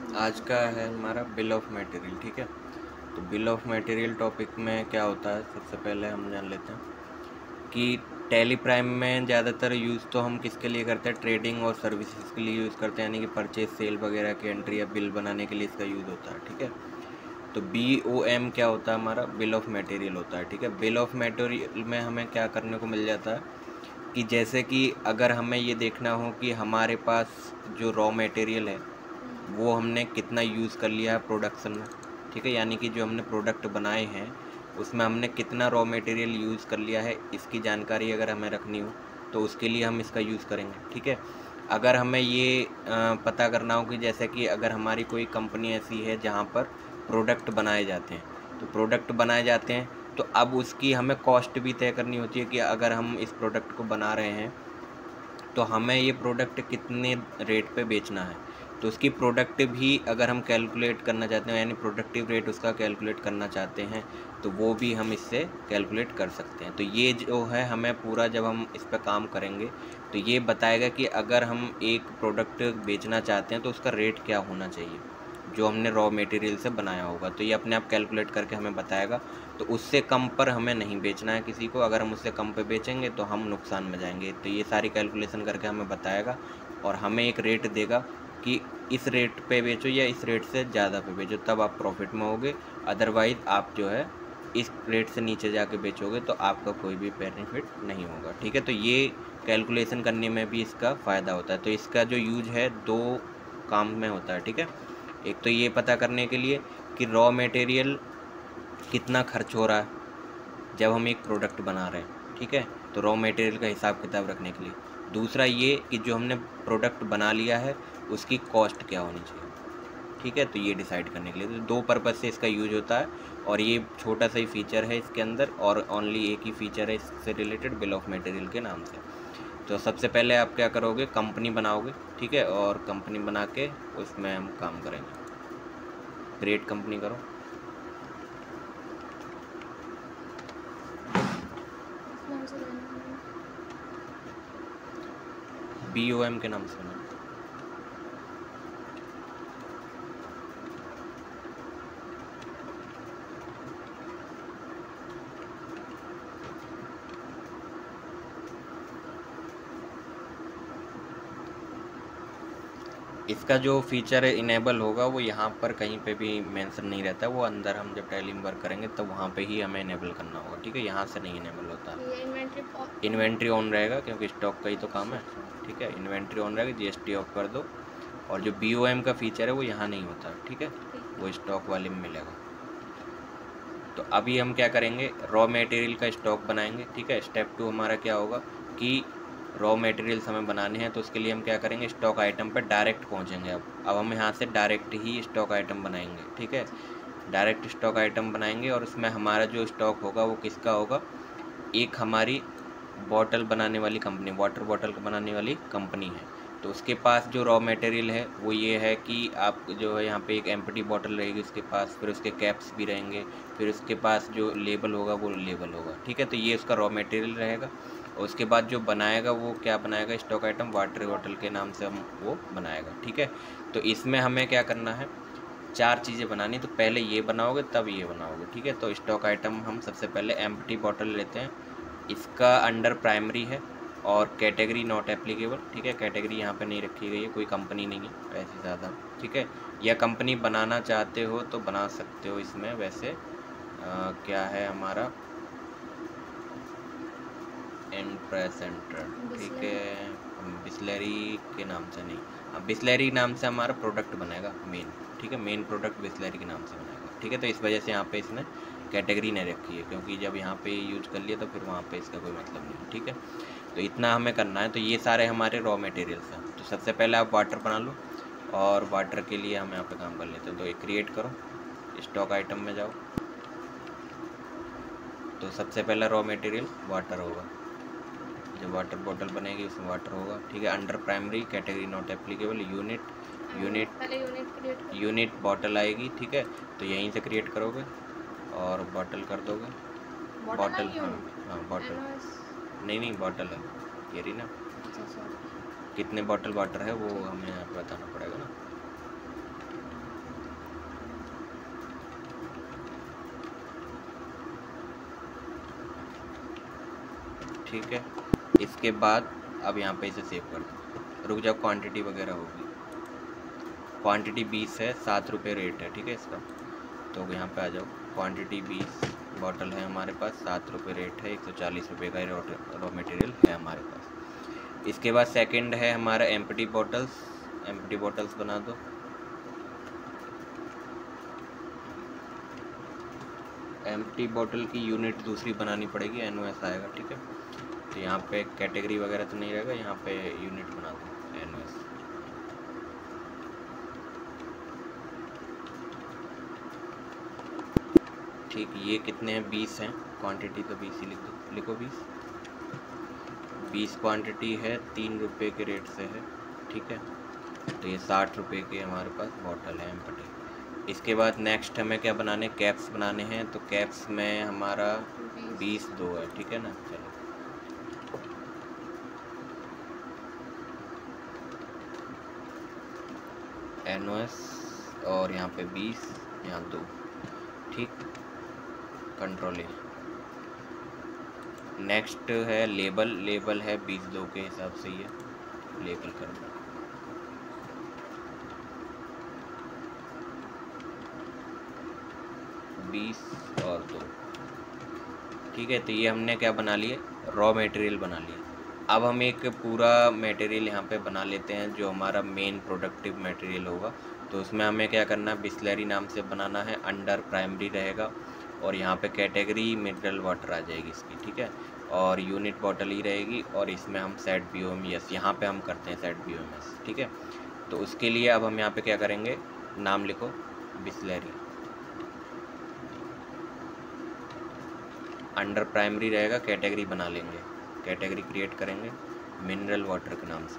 आज का है हमारा बिल ऑफ मटेरियल। ठीक है, तो बिल ऑफ मटेरियल टॉपिक में क्या होता है, सबसे पहले हम जान लेते हैं कि टैली प्राइम में ज़्यादातर यूज़ तो हम किसके लिए करते हैं, ट्रेडिंग और सर्विसेज के लिए यूज़ करते हैं, यानी कि परचेज सेल वगैरह की एंट्री या बिल बनाने के लिए इसका यूज़ होता है। ठीक है, तो BOM क्या होता है, हमारा बिल ऑफ मटेरियल होता है। ठीक है, बिल ऑफ मटेरियल में हमें क्या करने को मिल जाता है कि जैसे कि अगर हमें ये देखना हो कि हमारे पास जो रॉ मटेरियल है वो हमने कितना यूज़ कर लिया है प्रोडक्शन में। ठीक है, यानी कि जो हमने प्रोडक्ट बनाए हैं उसमें हमने कितना रॉ मटेरियल यूज़ कर लिया है, इसकी जानकारी अगर हमें रखनी हो तो उसके लिए हम इसका यूज़ करेंगे। ठीक है, अगर हमें ये पता करना हो कि जैसे कि अगर हमारी कोई कंपनी ऐसी है जहाँ पर प्रोडक्ट बनाए जाते हैं, तो प्रोडक्ट बनाए जाते हैं तो अब उसकी हमें कॉस्ट भी तय करनी होती है कि अगर हम इस प्रोडक्ट को बना रहे हैं तो हमें ये प्रोडक्ट कितने रेट पे बेचना है। तो उसकी प्रोडक्ट भी अगर हम कैलकुलेट करना चाहते हैं, यानी प्रोडक्टिव रेट उसका कैलकुलेट करना चाहते हैं, तो वो भी हम इससे कैलकुलेट कर सकते हैं। तो ये जो है हमें पूरा, जब हम इस पर काम करेंगे तो ये बताएगा कि अगर हम एक प्रोडक्ट बेचना चाहते हैं तो उसका रेट क्या होना चाहिए जो हमने रॉ मटेरियल से बनाया होगा। तो ये अपने आप कैलकुलेट करके हमें बताएगा। तो उससे कम पर हमें नहीं बेचना है किसी को, अगर हम उससे कम पे बेचेंगे तो हम नुकसान में जाएंगे। तो ये सारी कैलकुलेशन करके हमें बताएगा और हमें एक रेट देगा कि इस रेट पे बेचो या इस रेट से ज़्यादा पे बेचो, तब आप प्रॉफिट में होगे। अदरवाइज़ आप जो है इस रेट से नीचे जाके बेचोगे तो आपका कोई भी बेनिफिट नहीं होगा। ठीक है, तो ये कैलकुलेशन करने में भी इसका फ़ायदा होता है। तो इसका जो यूज है दो काम में होता है। ठीक है, एक तो ये पता करने के लिए कि रॉ मटेरियल कितना खर्च हो रहा है जब हम एक प्रोडक्ट बना रहे हैं। ठीक है, तो रॉ मटेरियल का हिसाब किताब रखने के लिए। दूसरा ये कि जो हमने प्रोडक्ट बना लिया है उसकी कॉस्ट क्या होनी चाहिए। ठीक है, तो ये डिसाइड करने के लिए तो दो पर्पज़ से इसका यूज होता है। और ये छोटा सा ही फीचर है इसके अंदर, और ओनली एक ही फीचर है इससे रिलेटेड, बिल ऑफ मटेरियल के नाम से। तो सबसे पहले आप क्या करोगे, कंपनी बनाओगे। ठीक है, और कंपनी बना के उसमें हम काम करेंगे। क्रिएट कंपनी करो। BOM के नाम से बना। इसका जो फीचर इनेबल होगा वो यहाँ पर कहीं पे भी मेंशन नहीं रहता है, वो अंदर हम जब टैली में वर्क करेंगे तो वहाँ पे ही हमें इनेबल करना होगा। ठीक है, यहाँ से नहीं इनेबल होता है। इन्वेंट्री ऑन रहेगा क्योंकि स्टॉक का ही तो काम है। ठीक है, इन्वेंट्री ऑन रहेगा, GST ऑफ कर दो। और जो BOM का फीचर है वो यहाँ नहीं होता है। ठीक है, वो स्टॉक वाले में मिलेगा। तो अभी हम क्या करेंगे, रॉ मटेरियल का स्टॉक बनाएंगे। ठीक है, स्टेप 2 हमारा क्या होगा कि रॉ मटेरियल्स हमें बनाने हैं, तो उसके लिए हम क्या करेंगे, स्टॉक आइटम पर डायरेक्ट पहुंचेंगे। अब हम यहाँ से डायरेक्ट ही स्टॉक आइटम बनाएंगे। ठीक है, डायरेक्ट स्टॉक आइटम बनाएंगे और उसमें हमारा जो स्टॉक होगा वो किसका होगा, एक हमारी बॉटल बनाने वाली कंपनी, वाटर बॉटल बनाने वाली कंपनी है। तो उसके पास जो रॉ मटेरियल है वो ये है कि आप जो है यहाँ पे एक एम्प्टी बॉटल रहेगी उसके पास, फिर उसके कैप्स भी रहेंगे, फिर उसके पास जो लेबल होगा वो लेबल होगा। ठीक है, तो ये उसका रॉ मटेरियल रहेगा। और उसके बाद जो बनाएगा वो क्या बनाएगा, स्टॉक आइटम वाटर बॉटल के नाम से हम वो बनाएगा। ठीक है, तो इसमें हमें क्या करना है, चार चीज़ें बनानी। तो पहले ये बनाओगे तब ये बनाओगे। ठीक है, तो स्टॉक आइटम हम सबसे पहले एम्प्टी बॉटल लेते हैं। इसका अंडर प्राइमरी है और कैटेगरी नॉट एप्लीकेबल। ठीक है, कैटेगरी यहाँ पे नहीं रखी गई है, कोई कंपनी नहीं है ऐसी ज़्यादा। ठीक है, या कंपनी बनाना चाहते हो तो बना सकते हो इसमें। वैसे क्या है हमारा एंट्रा सेंटर। ठीक है, बिस्लरी के नाम से नहीं, हाँ बिस्लरी नाम से हमारा प्रोडक्ट बनेगा मेन। ठीक है, मेन प्रोडक्ट बिस्लरी के नाम से बनेगा। ठीक है, तो इस वजह से यहाँ पे इसने कैटेगरी नहीं रखी है, क्योंकि जब यहाँ पे यूज कर लिया तो फिर वहाँ पे इसका कोई मतलब नहीं है। ठीक है, तो इतना हमें करना है। तो ये सारे हमारे रॉ मटेरियल्स हैं। तो सबसे पहले आप वाटर बना लो, और वाटर के लिए हम यहाँ पे काम कर लेते हैं। तो ये क्रिएट करो, स्टॉक आइटम में जाओ। तो सबसे पहला रॉ मटेरियल वाटर होगा, जब वाटर बॉटल बनेगी उसमें वाटर होगा। ठीक है, under primary category not applicable, unit bottle आएगी। ठीक है, तो यहीं से क्रिएट करोगे और बॉटल कर दोगे। बॉटल, हाँ हाँ बॉटल, नहीं बॉटल है ये रही ना। कितने बॉटल वाटर है वो हमें यहाँ पे बताना पड़ेगा ना। ठीक है। इसके बाद अब यहाँ पे इसे सेव कर दो। रुक जाओ, क्वांटिटी वगैरह होगी। क्वांटिटी 20 है, 7 रुपये रेट है, ठीक है इसका। तो यहाँ पे आ जाओ, क्वांटिटी 20 बॉटल है हमारे पास, 7 रुपये रेट है, 140 रुपये का रॉ मटेरियल है हमारे पास। इसके बाद सेकंड है हमारा एम्प्टी बॉटल्स। एम्प्टी बॉटल्स बना दो। एम्प्टी बॉटल की यूनिट दूसरी बनानी पड़ेगी, NOS आएगा, ठीक है। तो यहाँ पे कैटेगरी वगैरह तो नहीं रहेगा, यहाँ पे यूनिट बना दो NOS। ठीक, ये कितने हैं? 20 हैं। क्वांटिटी तो 20 ही लिखो 20 क्वांटिटी है, 3 रुपये के रेट से है, ठीक है। तो ये 60 रुपये के हमारे पास बॉटल है एम्प्टी। इसके बाद नेक्स्ट हमें क्या बनाने? कैप्स बनाने हैं। तो कैप्स में हमारा 20 2 है, ठीक है ना। चलो NOS और यहाँ पे 20, यहाँ 2, ठीक। कंट्रोल है। नेक्स्ट है लेबल। लेबल है 20 2 के हिसाब से, ये लेबल कर दो। और 2, ठीक है। तो ये हमने क्या बना लिए? रॉ मटेरियल बना लिया। अब हम एक पूरा मटेरियल यहाँ पे बना लेते हैं जो हमारा मेन प्रोडक्टिव मटेरियल होगा। तो उसमें हमें क्या करना है? बिस्लरी नाम से बनाना है। अंडर प्राइमरी रहेगा और यहाँ पे कैटेगरी मिनरल वाटर आ जाएगी इसकी, ठीक है। और यूनिट बॉटल ही रहेगी और इसमें हम सेट BOMS यहाँ पे हम करते हैं सेट BOMS, ठीक है। तो उसके लिए अब हम यहाँ पे क्या करेंगे? नाम लिखो बिस्लरी। अंडर प्राइमरी रहेगा, कैटेगरी बना लेंगे, कैटेगरी क्रिएट करेंगे मिनरल वाटर के नाम से।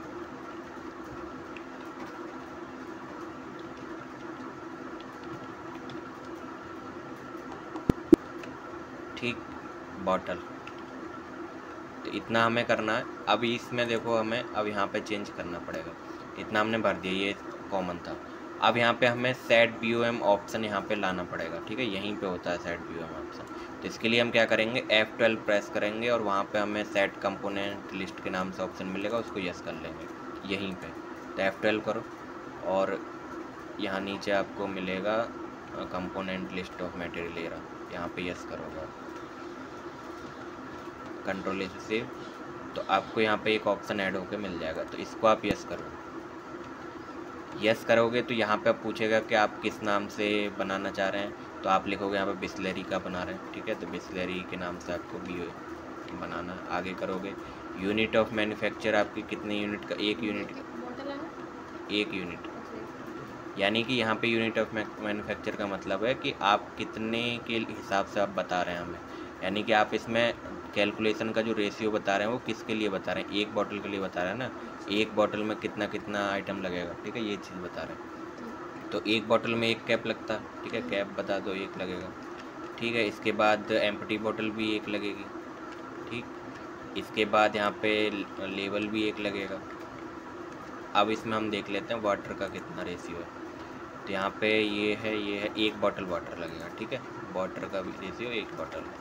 ठीक, बॉटल। तो इतना हमें करना है। अब इसमें देखो हमें अब यहाँ पे चेंज करना पड़ेगा। इतना हमने भर दिया, ये कॉमन था। अब यहाँ पे हमें सेट BOM ऑप्शन यहाँ पे लाना पड़ेगा, ठीक है। यहीं पे होता है सेट BOM ऑप्शन। तो इसके लिए हम क्या करेंगे? F12 प्रेस करेंगे और वहाँ पे हमें सेट कंपोनेंट लिस्ट के नाम से ऑप्शन मिलेगा, उसको यस कर लेंगे यहीं पे। तो F12 करो और यहाँ नीचे आपको मिलेगा component list of material area, यहाँ पे यस करोगे। कंट्रोल से सेव। तो आपको यहाँ पे एक ऑप्शन ऐड होकर मिल जाएगा, तो इसको आप यस करो। यस करोगे तो यहाँ पे आप पूछेगा कि आप किस नाम से बनाना चाह रहे हैं। तो आप लिखोगे यहाँ पे बिस्लरी का बना रहे हैं, ठीक है। तो बिस्लरी के नाम से आपको भी बनाना। आगे करोगे यूनिट ऑफ मैन्युफैक्चर आपकी कितने यूनिट का? 1 यूनिट का, 1 यूनिट। यानी कि यहाँ पे यूनिट ऑफ मैन्युफैक्चर का मतलब है कि आप कितने के हिसाब से आप बता रहे हैं हमें। यानी कि आप इसमें कैलकुलेशन का जो रेशियो बता रहे हैं वो किसके लिए बता रहे हैं? 1 बॉटल के लिए बता रहे हैं ना। 1 बॉटल में कितना कितना आइटम लगेगा, ठीक है, ये चीज़ बता रहे हैं। तो 1 बॉटल में 1 कैप लगता है, ठीक है। कैप बता दो, 1 लगेगा, ठीक है। इसके बाद एम्प्टी बॉटल भी 1 लगेगी, ठीक। इसके बाद यहाँ पे लेबल भी 1 लगेगा। अब इसमें हम देख लेते हैं वाटर का कितना रेशियो है। तो यहाँ पे ये है 1 बॉटल वाटर लगेगा, ठीक है। वाटर का भी रेशियो 1 बॉटल है,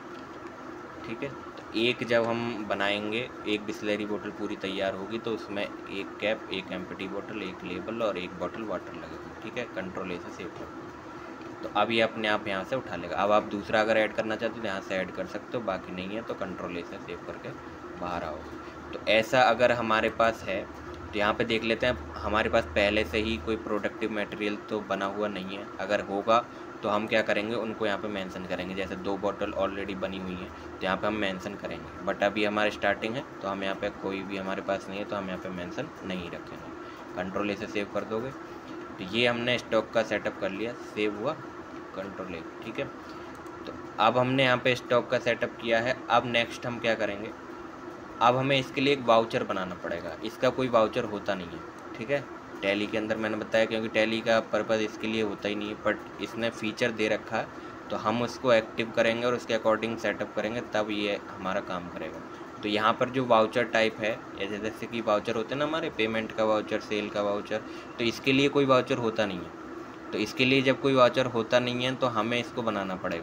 ठीक है। तो 1 जब हम बनाएंगे, 1 बिस्लरी बोतल पूरी तैयार होगी तो उसमें 1 कैप, 1 एम्प्टी बोतल, 1 लेबल और 1 बॉटल वाटर लगेगा, ठीक है। कंट्रोल ए से सेव कर। तो अब ये अपने आप यहाँ से उठा लेगा। अब आप दूसरा अगर ऐड करना चाहते हो तो यहाँ से ऐड कर सकते हो, बाकी नहीं है तो कंट्रोल ए से सेव करके बाहर आओ। तो ऐसा अगर हमारे पास है तो यहाँ पे देख लेते हैं हमारे पास पहले से ही कोई प्रोडक्टिव मटेरियल तो बना हुआ नहीं है। अगर होगा तो हम क्या करेंगे? उनको यहाँ पे मेंशन करेंगे। जैसे 2 बॉटल ऑलरेडी बनी हुई हैं तो यहाँ पे हम मेंशन करेंगे। बट अभी हमारे स्टार्टिंग है तो हम यहाँ पे कोई भी हमारे पास नहीं है तो हम यहाँ पे मेंशन नहीं रखेंगे। कंट्रोल ए से सेव कर दोगे। तो ये हमने स्टॉक का सेटअप कर लिया, सेव हुआ, कंट्रोल ए, ठीक है। तो अब हमने यहाँ पे स्टॉक का सेटअप किया है। अब नेक्स्ट हम क्या करेंगे? अब हमें इसके लिए एक वाउचर बनाना पड़ेगा। इसका कोई वाउचर होता नहीं है, ठीक है। टैली के अंदर मैंने बताया क्योंकि टैली का पर्पज़ इसके लिए होता ही नहीं है, बट इसने फीचर दे रखा है तो हम उसको एक्टिव करेंगे और उसके अकॉर्डिंग सेटअप करेंगे तब ये हमारा काम करेगा। तो यहाँ पर जो वाउचर टाइप है, जैसे कि वाउचर होते हैं ना हमारे, पेमेंट का वाउचर, सेल का वाउचर, तो इसके लिए कोई वाउचर होता नहीं है। तो इसके लिए जब कोई वाउचर होता नहीं है तो हमें इसको बनाना पड़ेगा, ठीक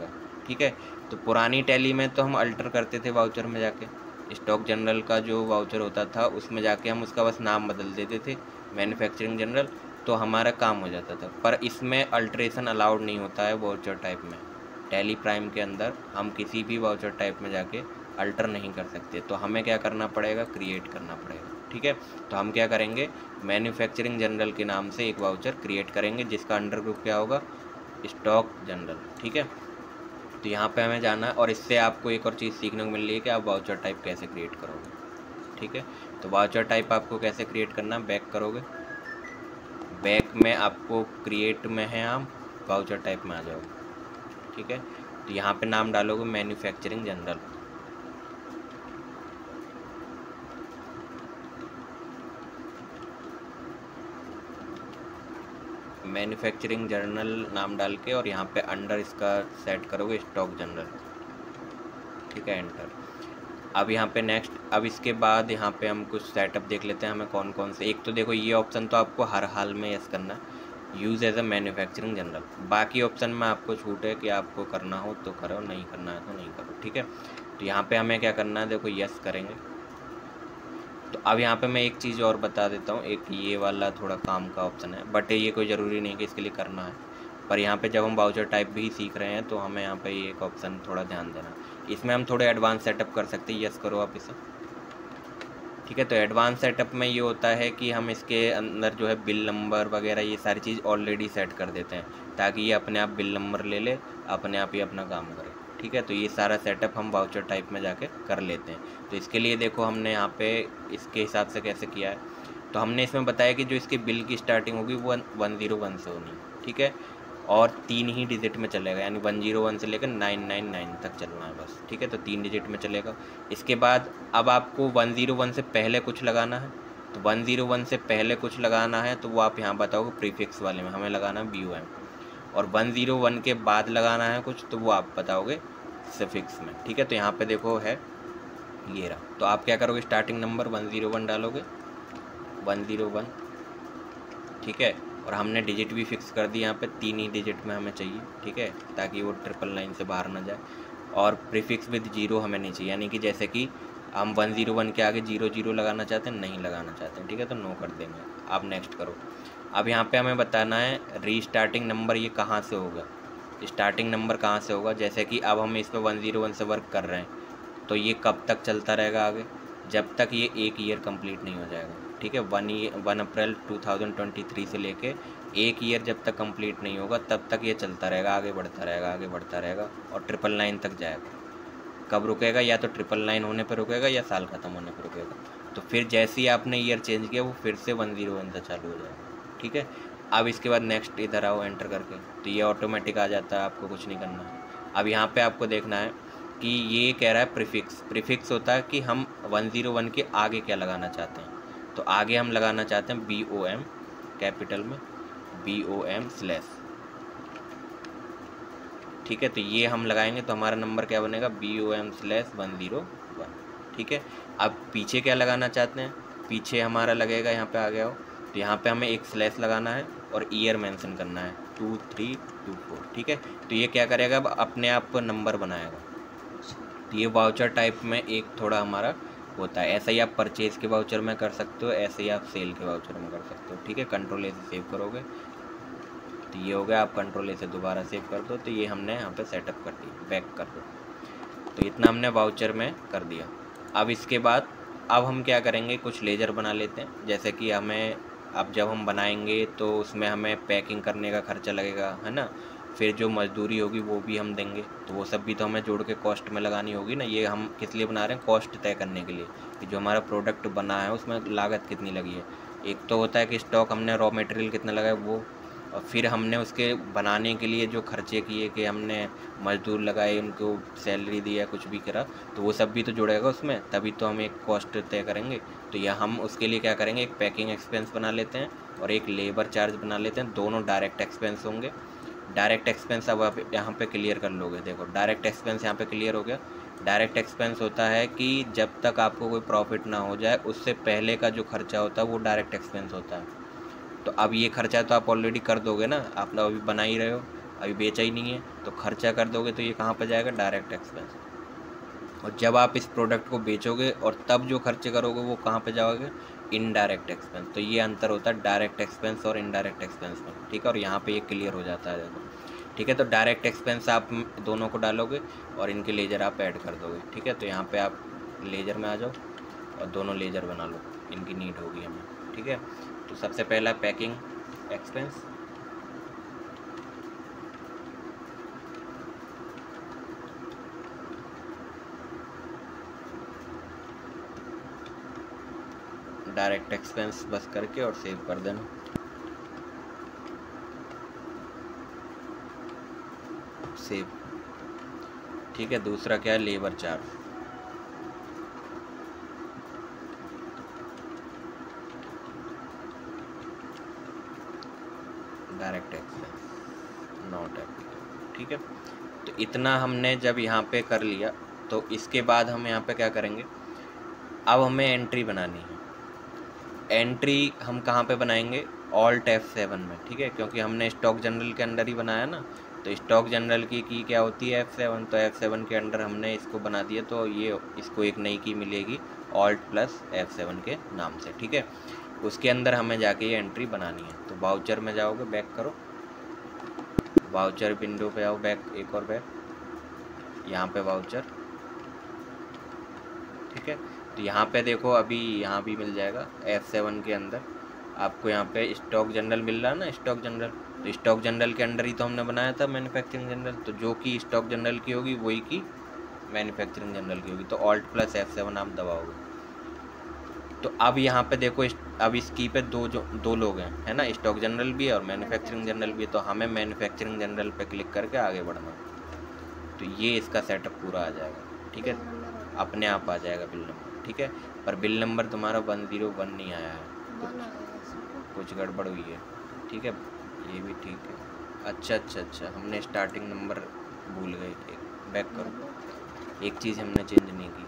ठीक है। तो पुरानी टैली में तो हम अल्टर करते थे वाउचर में जाके, स्टॉक जनरल का जो वाउचर होता था उसमें जाके हम उसका बस नाम बदल देते थे मैन्युफैक्चरिंग जनरल, तो हमारा काम हो जाता था। पर इसमें अल्ट्रेशन अलाउड नहीं होता है वाउचर टाइप में। टैली प्राइम के अंदर हम किसी भी वाउचर टाइप में जाके अल्टर नहीं कर सकते, तो हमें क्या करना पड़ेगा, क्रिएट करना पड़ेगा, ठीक है। तो हम क्या करेंगे, मैन्युफैक्चरिंग जनरल के नाम से एक वाउचर क्रिएट करेंगे जिसका अंडर ग्रुप क्या होगा, स्टॉक जनरल, ठीक है। तो यहाँ पे हमें जाना है और इससे आपको एक और चीज़ सीखने को मिल रही है कि आप वाउचर टाइप कैसे क्रिएट करोगे, ठीक है। तो वाउचर टाइप आपको कैसे क्रिएट करना, बैक करोगे, बैक में आपको क्रिएट में है, आप वाउचर टाइप में आ जाओगे, ठीक है। तो यहाँ पे नाम डालोगे मैन्युफैक्चरिंग जनरल, मैन्युफैक्चरिंग जर्नल नाम डाल के और यहाँ पे अंडर इसका सेट करोगे स्टॉक जनरल, ठीक है, एंटर। अब यहाँ पे नेक्स्ट, अब इसके बाद यहाँ पे हम कुछ सेटअप देख लेते हैं हमें कौन कौन से। एक तो देखो ये ऑप्शन तो आपको हर हाल में यस करना है, use as a manufacturing journal. बाकी ऑप्शन में आपको छूट है कि आपको करना हो तो करो, नहीं करना है तो नहीं करो, ठीक है। तो यहाँ पे हमें क्या करना है, देखो यस करेंगे। तो अब यहाँ पे मैं एक चीज़ और बता देता हूँ, एक ये वाला थोड़ा काम का ऑप्शन है, बट ये कोई ज़रूरी नहीं कि इसके लिए करना है। पर यहाँ पे जब हम वाउचर टाइप भी सीख रहे हैं तो हमें यहाँ पे ये एक ऑप्शन थोड़ा ध्यान देना, इसमें हम थोड़े एडवांस सेटअप कर सकते हैं। यस करो आप इसे, ठीक है। तो एडवांस सेटअप में ये होता है कि हम इसके अंदर जो है बिल नंबर वगैरह ये सारी चीज़ ऑलरेडी सेट कर देते हैं ताकि ये अपने आप बिल नंबर ले ले, अपने आप ही अपना काम करे, ठीक है। तो ये सारा सेटअप हम वाउचर टाइप में जाके कर लेते हैं। तो इसके लिए देखो हमने यहाँ पे इसके हिसाब से कैसे किया है, तो हमने इसमें बताया कि जो इसके बिल की स्टार्टिंग होगी वो 101 से होनी, ठीक है, और 3 ही डिजिट में चलेगा, यानी 101 से लेकर 999 तक चलना है बस, ठीक है। तो 3 डिजिट में चलेगा। इसके बाद अब आपको 101 से पहले कुछ लगाना है, तो 101 से पहले कुछ लगाना है तो वो आप यहाँ बताओगे प्रीफिक्स वाले में, हमें लगाना है BOM। और 101 के बाद लगाना है कुछ तो वो आप बताओगे सफिक्स में, ठीक है। तो यहाँ पे देखो है ये रहा। तो आप क्या करोगे, स्टार्टिंग नंबर 101 डालोगे, 101, ठीक है। और हमने डिजिट भी फिक्स कर दी, यहाँ पे 3 ही डिजिट में हमें चाहिए, ठीक है, ताकि वो 999 से बाहर ना जाए। और प्रीफिक्स विद 0 हमें नहीं चाहिए, यानी कि जैसे कि हम 101 के आगे 00 लगाना चाहते हैं, नहीं लगाना चाहते हैं, ठीक है, तो नो कर देंगे। आप नेक्स्ट करो। अब यहाँ पे हमें बताना है रीस्टार्टिंग नंबर ये कहाँ से होगा, स्टार्टिंग नंबर कहाँ से होगा। जैसे कि अब हम इस पर 101 से वर्क कर रहे हैं तो ये कब तक चलता रहेगा आगे, जब तक ये 1 ईयर कंप्लीट नहीं हो जाएगा, ठीक है। 1 अप्रैल 2023 से लेके 1 ईयर जब तक कंप्लीट नहीं होगा तब तक ये चलता रहेगा, आगे बढ़ता रहेगा, आगे बढ़ता रहेगा और 999 तक जाएगा। कब रुकेगा, या तो 999 होने पर रुकेगा या साल ख़त्म होने पर रुकेगा। तो फिर जैसे ही आपने ईयर चेंज किया वो फिर से 101 से चालू हो जाएगा, ठीक है। अब इसके बाद नेक्स्ट इधर आओ एंटर करके, तो ये ऑटोमेटिक आ जाता है, आपको कुछ नहीं करना है। अब यहाँ पे आपको देखना है कि ये कह रहा है प्रीफिक्स। प्रीफिक्स होता है कि हम 101 के आगे क्या लगाना चाहते हैं, तो आगे हम लगाना चाहते हैं BOM कैपिटल में, BOM स्लैश, ठीक है। तो ये हम लगाएंगे तो हमारा नंबर क्या बनेगा, BOM स्लैश 101, ठीक है। अब पीछे क्या लगाना चाहते हैं, पीछे हमारा लगेगा, यहाँ पे आ गया हो तो यहाँ पे हमें एक स्लैश लगाना है और ईयर मेंशन करना है 2324, ठीक है। तो ये क्या करेगा, अब अपने आप नंबर बनाएगा। तो ये वाउचर टाइप में एक थोड़ा हमारा होता है। ऐसा ही आप परचेज़ के वाउचर में कर सकते हो, ऐसे ही आप सेल के वाउचर में कर सकते हो, ठीक है। कंट्रोल ए से सेव करोगे तो ये हो गया, आप कंट्रोल ए से दोबारा सेव कर दो। तो ये हमने यहाँ पे सेटअप कर दिया, बैक कर दो। तो इतना हमने वाउचर में कर दिया। अब इसके बाद अब हम क्या करेंगे, कुछ लेजर बना लेते हैं। जैसे कि हमें अब जब हम बनाएंगे तो उसमें हमें पैकिंग करने का खर्चा लगेगा, है ना, फिर जो मजदूरी होगी वो भी हम देंगे, तो वो सब भी तो हमें जोड़ के कॉस्ट में लगानी होगी ना। ये हम किस लिए बना रहे हैं, कॉस्ट तय करने के लिए कि जो हमारा प्रोडक्ट बना है उसमें लागत कितनी लगी है। एक तो होता है कि स्टॉक हमने रॉ मटेरियल कितना लगा है वो, और फिर हमने उसके बनाने के लिए जो खर्चे किए कि हमने मजदूर लगाए, उनको सैलरी दी या कुछ भी करा, तो वो सब भी तो जुड़ेगा उसमें, तभी तो हम एक कॉस्ट तय करेंगे। तो यह हम उसके लिए क्या करेंगे, एक पैकिंग एक्सपेंस बना लेते हैं और एक लेबर चार्ज बना लेते हैं, दोनों डायरेक्ट एक्सपेंस होंगे। डायरेक्ट एक्सपेंस अब आप यहाँ पे क्लियर कर लोगे, देखो डायरेक्ट एक्सपेंस यहाँ पे क्लियर हो गया। डायरेक्ट एक्सपेंस होता है कि जब तक आपको कोई प्रॉफिट ना हो जाए उससे पहले का जो खर्चा होता है वो डायरेक्ट एक्सपेंस होता है। तो अब ये खर्चा तो आप ऑलरेडी कर दोगे ना, आप अभी बना ही रहे हो, अभी बेचा ही नहीं है, तो खर्चा कर दोगे तो ये कहाँ पर जाएगा, डायरेक्ट एक्सपेंस। और जब आप इस प्रोडक्ट को बेचोगे और तब जो खर्चे करोगे वो कहाँ पे जाओगे, इनडायरेक्ट एक्सपेंस। तो ये अंतर होता है डायरेक्ट एक्सपेंस और इनडायरेक्ट एक्सपेंस में, ठीक है। और यहाँ पे ये क्लियर हो जाता है देखो, ठीक है। तो डायरेक्ट एक्सपेंस आप दोनों को डालोगे और इनके लेजर आप ऐड कर दोगे, ठीक है। तो यहाँ पे आप लेजर में आ जाओ और दोनों लेजर बना लो, इनकी नीड होगी हमें, ठीक है। तो सबसे पहला पैकिंग एक्सपेंस, डायरेक्ट एक्सपेंस बस करके और सेव कर देना, सेव, ठीक है। दूसरा क्या है, labour charge, direct expense not applicable, ठीक है। तो इतना हमने जब यहाँ पे कर लिया तो इसके बाद हम यहाँ पे क्या करेंगे, अब हमें एंट्री बनानी है। एंट्री हम कहाँ पे बनाएंगे, ऑल्ट F7 में, ठीक है। क्योंकि हमने स्टॉक जनरल के अंदर ही बनाया ना, तो स्टॉक जनरल की क्या होती है, F7। तो F7 के अंदर हमने इसको बना दिया, तो ये इसको एक नई की मिलेगी ऑल्ट प्लस F7 के नाम से, ठीक है। उसके अंदर हमें जाके ये एंट्री बनानी है। तो वाउचर में जाओगे, बैक करो, वाउचर विंडो पे आओ, बैक, एक और बैक, यहाँ पे वाउचर, ठीक है। तो यहाँ पे देखो, अभी यहाँ भी मिल जाएगा F7 के अंदर आपको, यहाँ पे स्टॉक जनरल मिल रहा है ना, स्टॉक जनरल। तो स्टॉक जनरल के अंदर ही तो हमने बनाया था मैन्युफैक्चरिंग जनरल, तो जो कि स्टॉक जनरल की होगी वही की मैन्युफैक्चरिंग जनरल की होगी। तो ऑल्ट प्लस F7 आप दबाओगे। तो अब यहाँ पे देखो, अब इस की पे दो लोग हैं, है ना, स्टॉक जनरल भी है और मैन्युफैक्चरिंग जनरल भी है। तो हमें मैन्युफैक्चरिंग जनरल पे क्लिक करके आगे बढ़ना है। तो ये इसका सेटअप पूरा आ जाएगा, ठीक है, अपने आप आ जाएगा बिल नंबर, ठीक है। पर बिल नंबर तुम्हारा 101 नहीं आया है, कुछ गड़बड़ हुई है, ठीक है। ये भी ठीक है, अच्छा, हमने स्टार्टिंग नंबर भूल गए, एक बैक करो, एक चीज़ हमने चेंज नहीं की।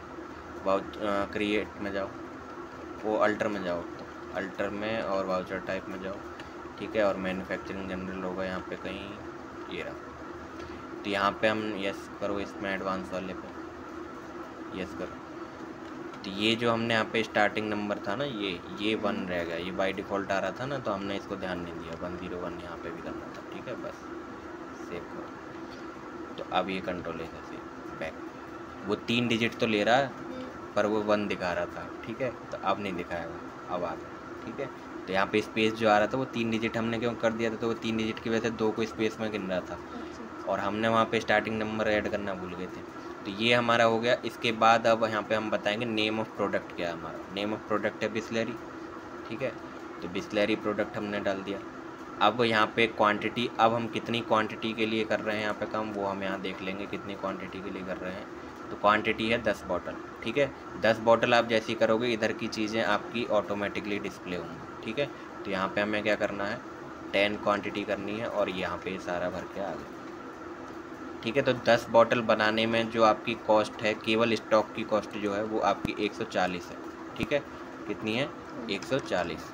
क्रिएट में जाओ, वो अल्टर में जाओ, तो अल्टर में और वाउचर टाइप में जाओ, ठीक है। और मैन्युफैक्चरिंग जनरल होगा यहाँ पे कहीं, ये रहा। तो यहाँ पे हम यस करो, इसमें एडवांस वाले पे यस करो। तो ये जो हमने यहाँ पे स्टार्टिंग नंबर था ना, ये 1 रह गया, ये बाय डिफ़ॉल्ट आ रहा था ना, तो हमने इसको ध्यान नहीं दिया, 101 यहाँ पे भी करना था, ठीक है। बस सेव करो। तो अब ये कंट्रोल है से बैक, वो 3 डिजिट तो ले रहा है पर वो 1 दिखा रहा था, ठीक है। तो अब नहीं दिखाएगा, अब आ गया, ठीक है। तो यहाँ पे स्पेस जो आ रहा था वो 3 डिजिट हमने क्यों कर दिया था, तो वो 3 डिजिट की वजह से 2 को स्पेस में गिन रहा था और हमने वहाँ पे स्टार्टिंग नंबर ऐड करना भूल गए थे। तो ये हमारा हो गया। इसके बाद अब यहाँ पे हम बताएंगे नेम ऑफ़ प्रोडक्ट क्या है हमारा। नेम ऑफ़ प्रोडक्ट है बिस्लरी, ठीक है। तो बिस्लरी प्रोडक्ट हमने डाल दिया। अब यहाँ पे क्वांटिटी, अब हम कितनी क्वांटिटी के लिए कर रहे हैं यहाँ पे काम, वो हम यहाँ देख लेंगे कितनी क्वांटिटी के लिए कर रहे हैं। तो क्वांटिटी है 10 बॉटल, ठीक है। 10 बॉटल आप जैसी करोगे इधर की चीज़ें आपकी ऑटोमेटिकली डिस्प्ले होंगी, ठीक है। तो यहाँ पे हमें क्या करना है, 10 क्वांटिटी करनी है और यहाँ पे सारा भर के आ गया, ठीक है। तो 10 बॉटल बनाने में जो आपकी कॉस्ट है, केवल स्टॉक की कॉस्ट जो है वो आपकी 140 है, ठीक है। कितनी है, 140।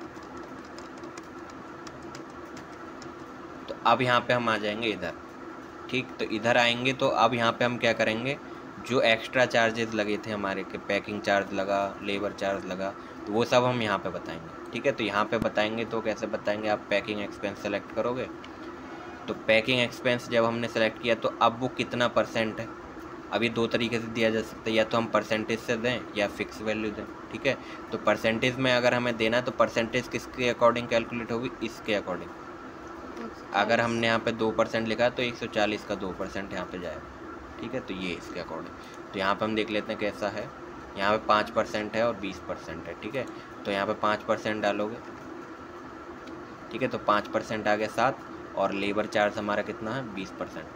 तो अब यहाँ पे हम आ जाएंगे इधर, ठीक। तो इधर आएंगे तो अब यहाँ पे हम क्या करेंगे, जो एक्स्ट्रा चार्जेस लगे थे हमारे के, पैकिंग चार्ज लगा, लेबर चार्ज लगा, तो वो सब हम यहाँ पे बताएंगे, ठीक है। तो यहाँ पे बताएंगे तो कैसे बताएंगे, आप पैकिंग एक्सपेंस सेलेक्ट करोगे। तो पैकिंग एक्सपेंस जब हमने सेलेक्ट किया तो अब वो कितना % है, अब ये 2 तरीके से दिया जा सकता है, या तो हम परसेंटेज से दें या फिक्स वैल्यू दें, ठीक है। तो परसेंटेज में अगर हमें देना है तो परसेंटेज किसके अकॉर्डिंग कैलकुलेट होगी, इसके अकॉर्डिंग। अगर हमने यहाँ पे 2% लिखा तो 140 का 2% यहाँ पे जाएगा, ठीक है। तो ये इसके अकॉर्डिंग। तो यहाँ पे हम देख लेते हैं कैसा है। यहाँ पे 5% है और 20% है, ठीक है। तो यहाँ पे 5% डालोगे, ठीक है। तो 5% आ गया 7, और लेबर चार्ज हमारा कितना है, 20%,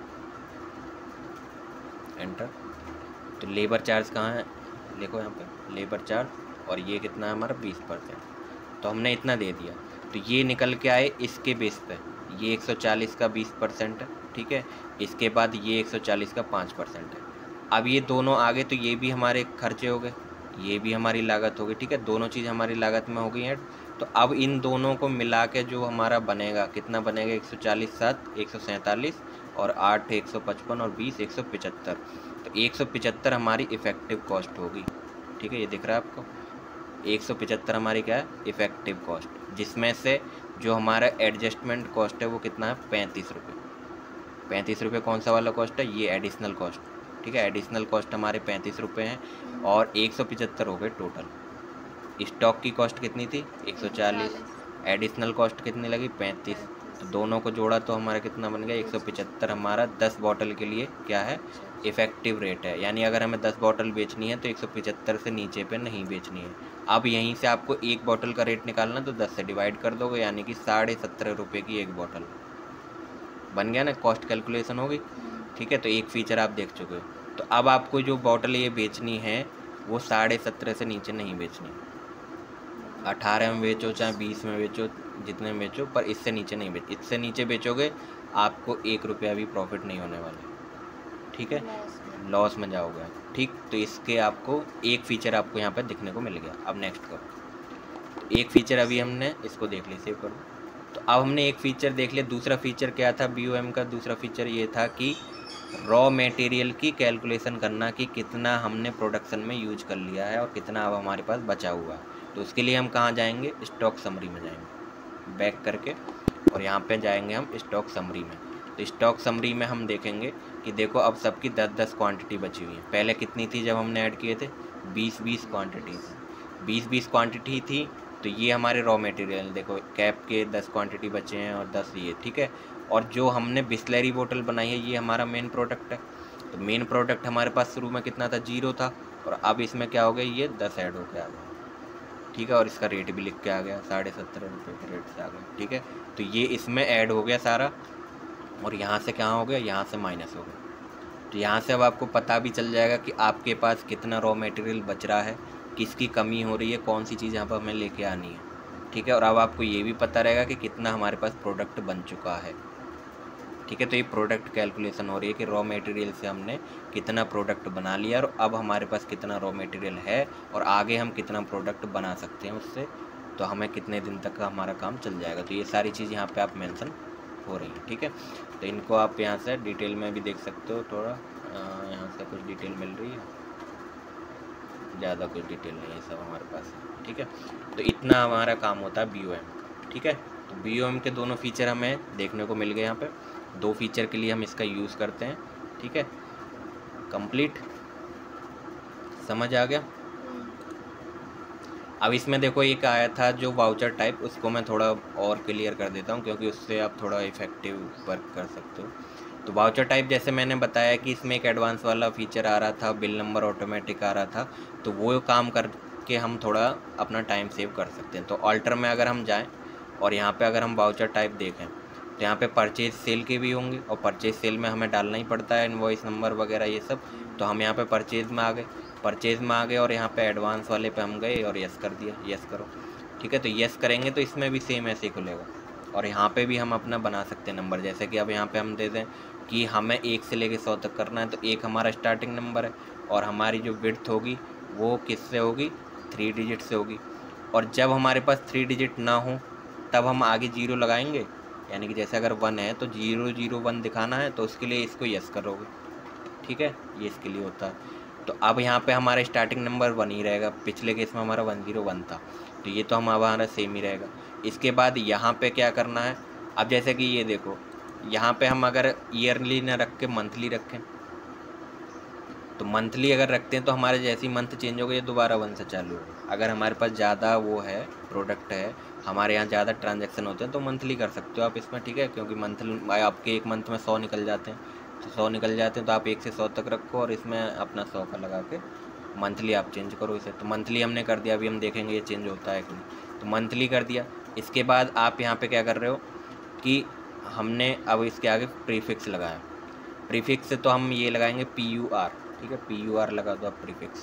एंटर। तो लेबर चार्ज कहाँ है, देखो यहाँ पे लेबर चार्ज, और ये कितना है हमारा 20%। तो हमने इतना दे दिया। तो ये निकल के आए इसके बेस पे, ये 140 का 20% है, ठीक है। इसके बाद ये 140 का 5% है। अब ये दोनों आगे तो ये भी हमारे खर्चे हो गए, ये भी हमारी लागत हो गई, ठीक है। दोनों चीज़ हमारी लागत में हो गई हैं, तो अब इन दोनों को मिला के जो हमारा बनेगा, कितना बनेगा, 140 7 147 और 8 155 और 20 175। तो 175 हमारी इफ़ेक्टिव कॉस्ट होगी। ठीक है, ये दिख रहा है आपको, 175 हमारी क्या है, इफ़ेक्टिव कॉस्ट, जिसमें से जो हमारा एडजस्टमेंट कॉस्ट है वो कितना है, 35 रुपये। 35 रुपये कौन सा वाला कॉस्ट है, ये एडिशनल कॉस्ट। ठीक है, एडिशनल कॉस्ट हमारे 35 रुपये हैं और 175 हो गए टोटल। स्टॉक की कॉस्ट कितनी थी, 140, एडिशनल कॉस्ट कितनी लगी, 35। तो दोनों को जोड़ा तो हमारा कितना बन गया, 175 हमारा 10 बॉटल के लिए क्या है, इफ़ेक्टिव रेट है। यानी अगर हमें 10 बॉटल बेचनी है तो 175 से नीचे पे नहीं बेचनी है। अब यहीं से आपको एक बॉटल का रेट निकालना, तो 10 से डिवाइड कर दोगे, यानी कि 17.5 रुपये की एक बॉटल बन गया ना, कॉस्ट कैलकुलेशन होगी। ठीक है, तो एक फीचर आप देख चुके हो। तो अब आपको जो बॉटल ये बेचनी है वो 17.5 से नीचे नहीं बेचनी, 18 में बेचो चाहे 20 में बेचो, जितने में बेचो, पर इससे नीचे नहीं बेचो। इससे नीचे बेचोगे आपको 1 रुपया भी प्रॉफिट नहीं होने वाला। ठीक है, लॉस में जाओगे। ठीक, तो इसके आपको एक फ़ीचर आपको यहाँ पर दिखने को मिल गया। अब नेक्स्ट करो, एक फ़ीचर अभी हमने इसको देख लिया, सेव करो। तो अब हमने एक फ़ीचर देख लिया। दूसरा फ़ीचर क्या था BOM का, दूसरा फ़ीचर ये था कि रॉ मटेरियल की कैलकुलेशन करना, कि कितना हमने प्रोडक्शन में यूज कर लिया है और कितना अब हमारे पास बचा हुआ है। तो उसके लिए हम कहाँ जाएंगे, स्टॉक समरी में जाएंगे, बैक करके, और यहाँ पे जाएंगे हम स्टॉक समरी में। तो स्टॉक समरी में हम देखेंगे कि देखो अब सबकी 10-10 क्वांटिटी बची हुई है। पहले कितनी थी जब हमने ऐड किए थे, 20-20 क्वांटिटी थी, 20-20 क्वांटिटी थी। तो ये हमारे रॉ मटेरियल, देखो कैप के 10 क्वांटिटी बचे हैं और 10 ये। ठीक है, और जो हमने बिस्लरी बोतल बनाई है ये हमारा मेन प्रोडक्ट है। तो मेन प्रोडक्ट हमारे पास शुरू में कितना था, 0 था, और अब इसमें क्या हो गया, ये 10 ऐड हो गया। ठीक है, और इसका रेट भी लिख के आ गया, 17.5 रुपये के रेट से आ गया। ठीक है, तो ये इसमें ऐड हो गया सारा, और यहाँ से क्या हो गया, यहाँ से माइनस हो गया। तो यहाँ से अब आपको पता भी चल जाएगा कि आपके पास कितना रॉ मटेरियल बच रहा है, किसकी कमी हो रही है, कौन सी चीज़ यहाँ पर हमें लेके आनी है। ठीक है, और अब आपको ये भी पता रहेगा कि कितना हमारे पास प्रोडक्ट बन चुका है। ठीक है, तो ये प्रोडक्ट कैलकुलेशन हो रही है कि रॉ मटेरियल से हमने कितना प्रोडक्ट बना लिया और अब हमारे पास कितना रॉ मटेरियल है और आगे हम कितना प्रोडक्ट बना सकते हैं उससे, तो हमें कितने दिन तक का हमारा काम चल जाएगा। तो ये सारी चीज़ यहाँ पे आप मेंशन हो रही है। ठीक है, तो इनको आप यहाँ से डिटेल में भी देख सकते हो, थोड़ा यहाँ से कुछ डिटेल मिल रही है, ज़्यादा कुछ डिटेल नहीं है, सब हमारे पास। ठीक है, तो इतना हमारा काम होता है BOM। ठीक है, तो BOM के दोनों फीचर हमें देखने को मिल गए। यहाँ पे 2 फीचर के लिए हम इसका यूज़ करते हैं। ठीक है, कंप्लीट, समझ आ गया। अब इसमें देखो एक आया था जो वाउचर टाइप, उसको मैं थोड़ा और क्लियर कर देता हूँ, क्योंकि उससे आप थोड़ा इफ़ेक्टिव वर्क कर सकते हो। तो वाउचर टाइप जैसे मैंने बताया कि इसमें एक एडवांस वाला फीचर आ रहा था, बिल नंबर ऑटोमेटिक आ रहा था, तो वो काम करके हम थोड़ा अपना टाइम सेव कर सकते हैं। तो ऑल्टर में अगर हम जाएँ और यहाँ पे अगर हम वाउचर टाइप देखें तो यहाँ पे परचेज सेल के भी होंगे, और परचेज सेल में हमें डालना ही पड़ता है इनवॉइस नंबर वगैरह ये सब। तो हम यहाँ पे परचेज में आ गए, और यहाँ पे एडवांस वाले पे हम गए और यस कर दिया, यस करो। ठीक है, तो यस करेंगे तो इसमें भी सेम ऐसे ही खुलेगा, और यहाँ पे भी हम अपना बना सकते हैं नंबर। जैसे कि अब यहाँ पे हम दे दें कि हमें 1 से लेकर 100 तक करना है, तो 1 हमारा स्टार्टिंग नंबर है, और हमारी जो विड्थ होगी वो किससे होगी, 3 डिजिट से होगी। और जब हमारे पास 3 डिजिट ना हो तब हम आगे 0 लगाएंगे, यानी कि जैसे अगर 1 है तो 001 दिखाना है, तो उसके लिए इसको यस करोगे। ठीक है, ये इसके लिए होता है। तो अब यहाँ पे हमारा स्टार्टिंग नंबर 1 ही रहेगा, पिछले केस में हमारा 101 था, तो ये तो हमारा सेम ही रहेगा। इसके बाद यहाँ पे क्या करना है, अब जैसे कि ये देखो, यहाँ पे हम अगर ईयरली ना रख के मंथली रखें, तो मंथली अगर रखते हैं तो हमारे जैसे ही मंथ चेंज हो गए ये दोबारा 1 से चालू होगा। अगर हमारे पास ज़्यादा वो है, प्रोडक्ट है, हमारे यहाँ ज़्यादा ट्रांजैक्शन होते हैं, तो मंथली कर सकते हो आप इसमें। ठीक है, क्योंकि मंथली आपके एक मंथ में 100 निकल जाते हैं, तो 100 निकल जाते हैं तो आप 1 से 100 तक रखो, और इसमें अपना 100 का लगा के मंथली आप चेंज करो इसे। तो मंथली हमने कर दिया, अभी हम देखेंगे ये चेंज होता है कि नहीं। तो मंथली कर दिया। इसके बाद आप यहाँ पे क्या कर रहे हो कि हमने अब इसके आगे प्रीफिक्स लगाया। प्रीफिक्स से तो हम ये लगाएंगे PUR। ठीक है, PUR लगा दो आप, प्रीफिक्स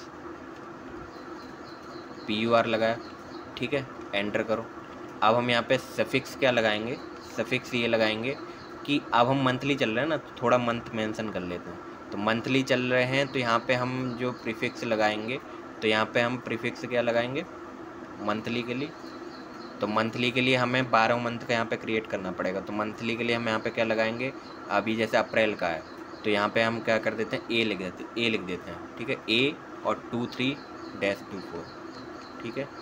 PUR लगाया। ठीक है, एंटर करो। अब हम यहाँ पे सफिक्स क्या लगाएंगे, सफिक्स ये लगाएंगे कि अब हम मंथली चल रहे हैं ना, तो थोड़ा मंथ मेंशन कर लेते हैं। तो मंथली चल रहे हैं तो यहाँ पे हम जो प्रीफिक्स लगाएंगे, तो यहाँ पे हम प्रीफिक्स क्या लगाएंगे मंथली के लिए, तो मंथली के लिए हमें 12 मंथ का यहाँ पे क्रिएट करना पड़ेगा। तो मंथली के लिए हम यहाँ पे क्या लगाएंगे, अभी जैसे अप्रैल का है तो यहाँ पे हम क्या कर देते हैं, ए लिख देते हैं, ठीक है, ए और 23-24, ठीक है,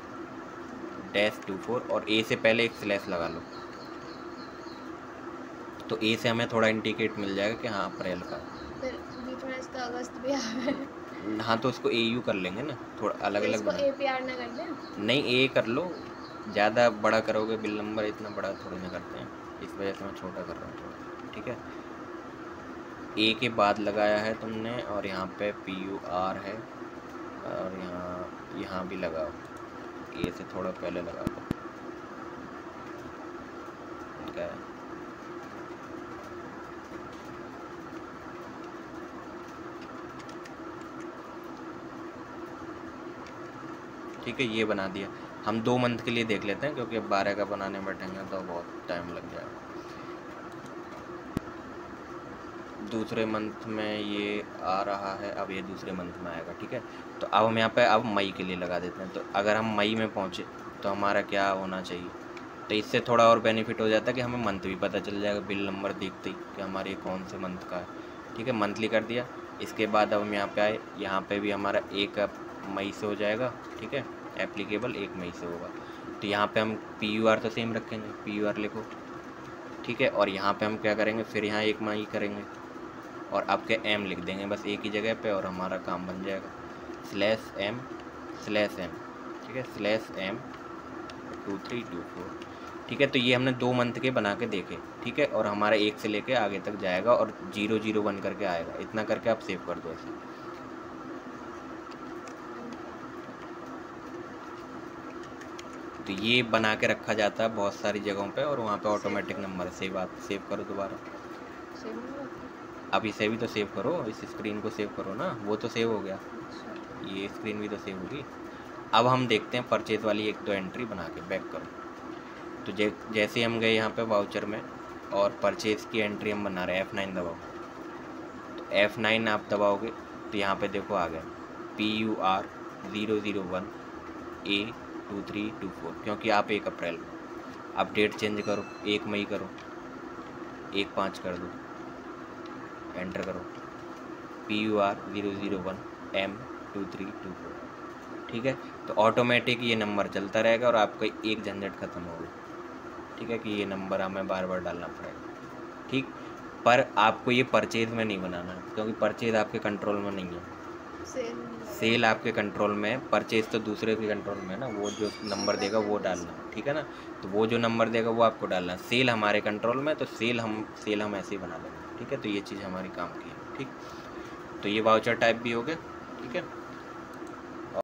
-24 और ए से पहले एक स्लैश लगा लो, तो ए से हमें थोड़ा इंडिकेट मिल जाएगा कि हाँ अप्रैल का। फिर बीच में इसका अगस्त भी आ है। हाँ तो उसको AU कर लेंगे ना, थोड़ा अलग अलग इसको APR ना कर दें? नहीं, ए कर लो, ज़्यादा बड़ा करोगे बिल नंबर इतना बड़ा थोड़ी ना करते हैं, इस वजह से मैं छोटा कर रहा हूँ थोड़ा, ठीक है। ए के बाद लगाया है तुमने और यहाँ पे PUR है और यहाँ भी लगाओ, ए से थोड़ा पहले लगा लो, क्या है, ठीक है, ये बना दिया। हम 2 मंथ के लिए देख लेते हैं क्योंकि अब 12 का बनाने बैठेंगे तो बहुत टाइम लग जाएगा। दूसरे मंथ में ये आ रहा है, अब ये दूसरे मंथ में आएगा, ठीक है। तो अब हम यहाँ पे अब मई के लिए लगा देते हैं। तो अगर हम मई में पहुँचे तो हमारा क्या होना चाहिए, तो इससे थोड़ा और बेनिफिट हो जाता है कि हमें मंथ भी पता चल जाएगा बिल नंबर देखते ही कि हमारे कौन से मंथ का है, ठीक है। मंथली कर दिया, इसके बाद अब हम यहाँ पे आए, यहाँ पे भी हमारा 1 मई से हो जाएगा, ठीक है, एप्लीकेबल 1 मई से होगा। तो यहाँ पे हम PUR तो सेम रखेंगे, PUR लिखो, ठीक है। और यहाँ पे हम क्या करेंगे, फिर यहाँ 1 मई करेंगे और आपके M लिख देंगे बस एक ही जगह पे और हमारा काम बन जाएगा, /M, ठीक है, /M 2324, ठीक है। तो ये हमने 2 मंथ के बना के देखे, ठीक है, और हमारा 1 से लेके आगे तक जाएगा और 001 करके आएगा, इतना करके आप सेव कर दो ऐसे। तो ये बना के रखा जाता है बहुत सारी जगहों पे और वहाँ पे ऑटोमेटिक नंबर सेव करो दोबारा। अब इसे भी तो सेव करो, इस स्क्रीन को सेव करो ना, वो तो सेव हो गया, ये स्क्रीन भी तो सेव होगी। अब हम देखते हैं परचेज वाली 1-2 एंट्री बना के बैक करो। तो जैसे हम गए यहाँ पे वाउचर में और परचेज की एंट्री हम बना रहे हैं, F9 दबाओ। तो F9 आप दबाओगे तो यहाँ पे देखो आ गया PUR 001 A 2324, क्योंकि आप 1 अप्रैल, आप डेट चेंज करो, 1 मई करो, 1/5 कर दो, एंटर करो, PUR 001 M 2324, ठीक है। तो ऑटोमेटिक ये नंबर चलता रहेगा और आपका एक झंझट खत्म होगा, ठीक है, कि ये नंबर हमें बार बार डालना पड़ेगा, ठीक। पर आपको ये परचेज में नहीं बनाना है क्योंकि परचेज आपके कंट्रोल में नहीं है, सेल आपके कंट्रोल में है, परचेज तो दूसरे के कंट्रोल में है ना, वो जो नंबर देगा वो डालना, ठीक है ना। तो वो जो नंबर देगा वो आपको डालना है, सेल हमारे कंट्रोल में, तो सेल हम ऐसे ही बना लेंगे, ठीक है। तो ये चीज़ हमारी काम की है, ठीक। तो ये वाउचर टाइप भी हो गया, ठीक है।